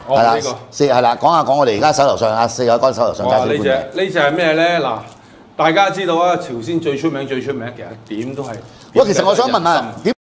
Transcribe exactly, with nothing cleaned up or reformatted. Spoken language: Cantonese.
係啦，四係啦，講下講我哋而家手頭上啊四海乾手頭上揸呢隻呢隻係咩咧？嗱，大家知道啊，朝鮮最出名最出名，其實點都係。 喂，其實我想問啊，點